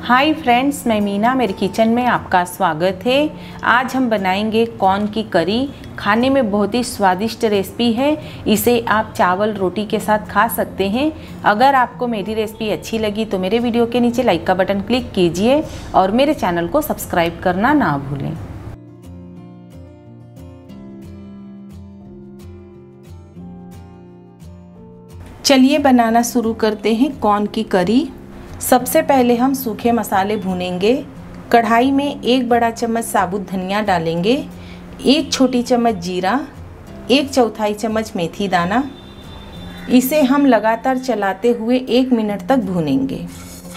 Hi friends, मैं मीना, मेरे kitchen में आपका स्वागत है। आज हम बनाएंगे कॉर्न की करी। खाने में बहुत ही स्वादिष्ट रेसिपी है। इसे आप चावल रोटी के साथ खा सकते हैं। अगर आपको मेरी रेसिपी अच्छी लगी तो मेरे वीडियो के नीचे लाइक का बटन क्लिक कीजिए और मेरे चैनल को सब्सक्राइब करना ना भूलें। चलिए बनाना शुरू करते हैं कॉर्न की करी। सबसे पहले हम सूखे मसाले भूनेंगे। कढ़ाई में 1 बड़ा चम्मच साबुत धनिया डालेंगे, 1 छोटी चम्मच जीरा, 1/4 चम्मच मेथी दाना। इसे हम लगातार चलाते हुए 1 मिनट तक भूनेंगे।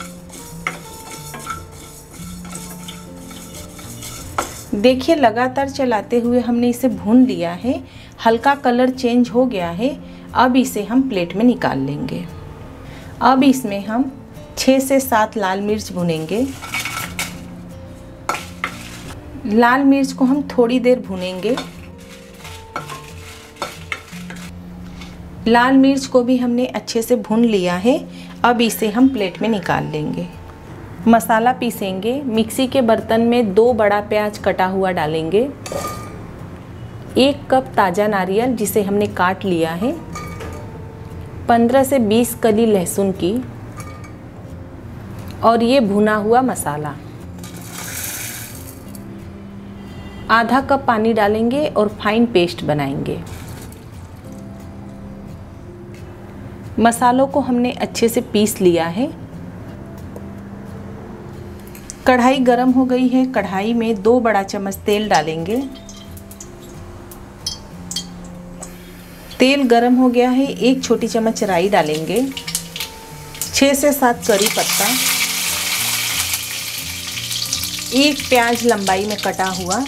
देखिए, लगातार चलाते हुए हमने इसे भून लिया है। हल्का कलर चेंज हो गया है। अब इसे हम प्लेट में निकाल लेंगे। अब इसमें हम 6 से 7 लाल मिर्च भूनेंगे। लाल मिर्च को हम थोड़ी देर भूनेंगे। लाल मिर्च को भी हमने अच्छे से भून लिया है। अब इसे हम प्लेट में निकाल लेंगे। मसाला पीसेंगे। मिक्सी के बर्तन में 2 बड़ा प्याज कटा हुआ डालेंगे, 1 कप ताज़ा नारियल जिसे हमने काट लिया है, 15 से 20 कली लहसुन की, और ये भुना हुआ मसाला। आधा कप पानी डालेंगे और फाइन पेस्ट बनाएंगे। मसालों को हमने अच्छे से पीस लिया है। कढ़ाई गरम हो गई है। कढ़ाई में 2 बड़ा चम्मच तेल डालेंगे। तेल गरम हो गया है। 1 छोटी चम्मच राई डालेंगे, 6 से 7 करी पत्ता, 1 प्याज लंबाई में कटा हुआ।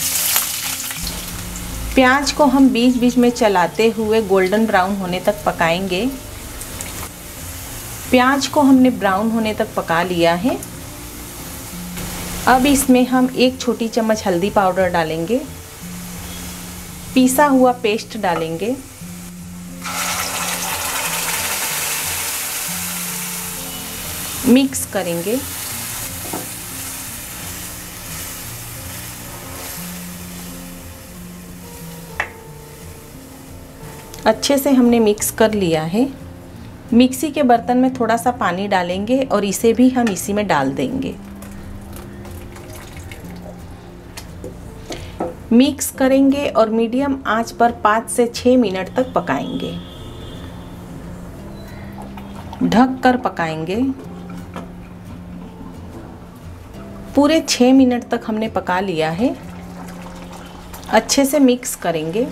प्याज को हम बीच बीच में चलाते हुए गोल्डन ब्राउन होने तक पकाएंगे। प्याज को हमने ब्राउन होने तक पका लिया है। अब इसमें हम 1 छोटी चम्मच हल्दी पाउडर डालेंगे, पीसा हुआ पेस्ट डालेंगे, मिक्स करेंगे। अच्छे से हमने मिक्स कर लिया है। मिक्सी के बर्तन में थोड़ा सा पानी डालेंगे और इसे भी हम इसी में डाल देंगे। मिक्स करेंगे और मीडियम आंच पर 5 से 6 मिनट तक पकाएंगे। ढक कर पकाएंगे। पूरे 6 मिनट तक हमने पका लिया है। अच्छे से मिक्स करेंगे।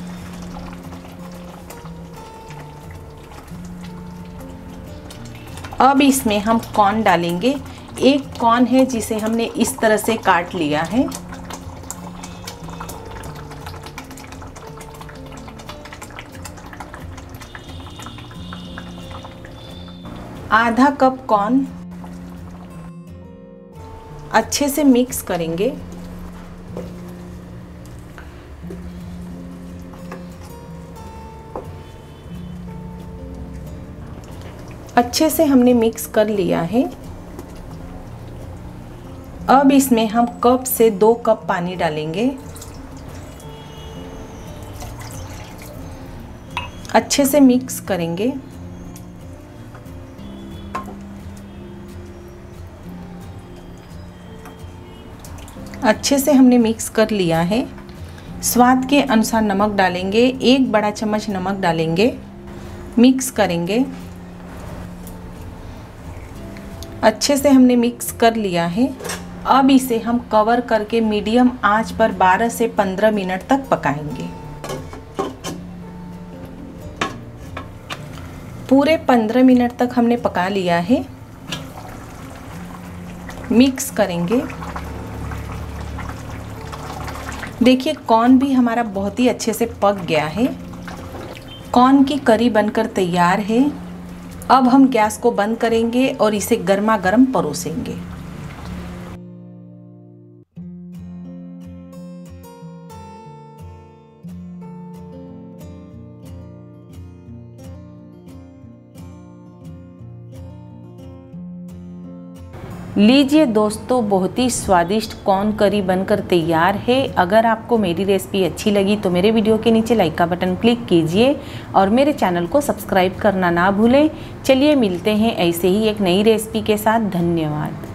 अब इसमें हम कॉर्न डालेंगे। 1 कॉर्न है जिसे हमने इस तरह से काट लिया है। आधा कप कॉर्न। अच्छे से मिक्स करेंगे। अच्छे से हमने मिक्स कर लिया है। अब इसमें हम कप से 2 कप पानी डालेंगे। अच्छे से मिक्स करेंगे। अच्छे से हमने मिक्स कर लिया है। स्वाद के अनुसार नमक डालेंगे। 1 बड़ा चम्मच नमक डालेंगे। मिक्स करेंगे। अच्छे से हमने मिक्स कर लिया है। अब इसे हम कवर करके मीडियम आंच पर 12 से 15 मिनट तक पकाएंगे। पूरे 15 मिनट तक हमने पका लिया है। मिक्स करेंगे। देखिए, कॉर्न भी हमारा बहुत ही अच्छे से पक गया है। कॉर्न की करी बनकर तैयार है। अब हम गैस को बंद करेंगे और इसे गर्मा गर्म परोसेंगे। लीजिए दोस्तों, बहुत ही स्वादिष्ट कॉर्न करी बनकर तैयार है। अगर आपको मेरी रेसिपी अच्छी लगी तो मेरे वीडियो के नीचे लाइक का बटन क्लिक कीजिए और मेरे चैनल को सब्सक्राइब करना ना भूलें। चलिए मिलते हैं ऐसे ही एक नई रेसिपी के साथ। धन्यवाद।